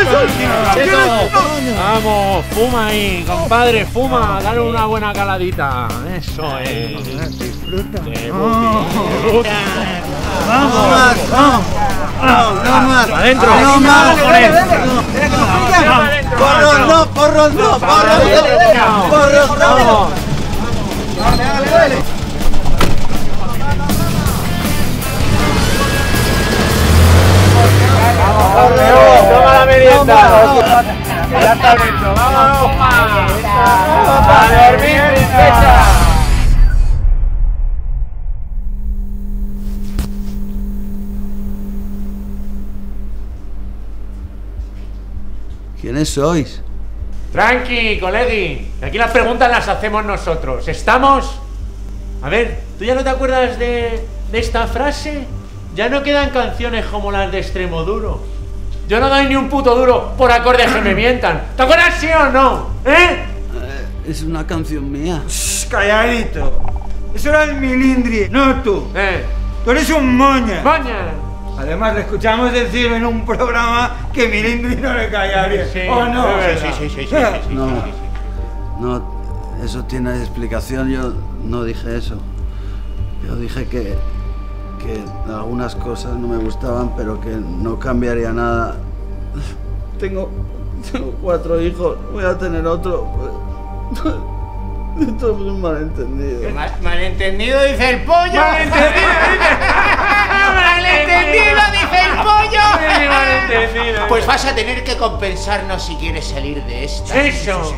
Vamos, fuma ahí, compadre, fuma, dale una buena caladita. Eso es. Disfruta. Vamos, vamos. No más. Adentro. No más. Porros no. Porros no. Dale. Toma la merienda. Ya está dentro. Vamos, a dormir, princesa. ¿Quiénes sois? Tranqui, colegui. Aquí las preguntas las hacemos nosotros. ¿Estamos? A ver, ¿tú ya no te acuerdas de esta frase? Ya no quedan canciones como las de Extremoduro. Yo no doy ni un puto duro por acordes que me mientan. ¿Te acuerdas, sí o no? Es una canción mía. Shh, calladito. Eso era el Milindri, no tú. Tú eres un moña. ¡Moña! Además, le escuchamos decir en un programa que Milindri no le caía bien. Sí, ¿O no? Sí. No, eso tiene explicación. Yo no dije eso. Yo dije que algunas cosas no me gustaban, pero que no cambiaría nada. Tengo 4 hijos, voy a tener otro. Esto es un malentendido. Malentendido dice el pollo. Malentendido dice el pollo. Pues vas a tener que compensarnos si quieres salir de esta. ¡Eso!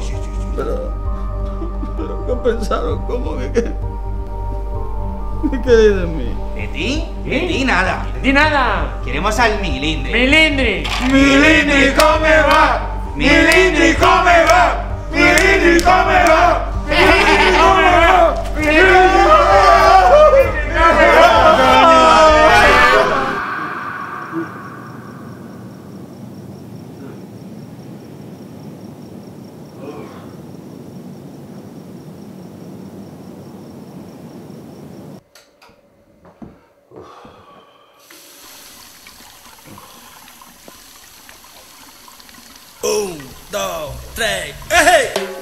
Pero compensaron, ¿cómo que qué? ¿Qué queréis de mí? ¿De ti? De ti nada. ¡De ti nada! Queremos al Milindri. ¡Milindri! Milindri, come va. Milindri, come va. Milindri, come va. Milindri, come va. Milindri, come va. Un, dos, tres, ¡hey!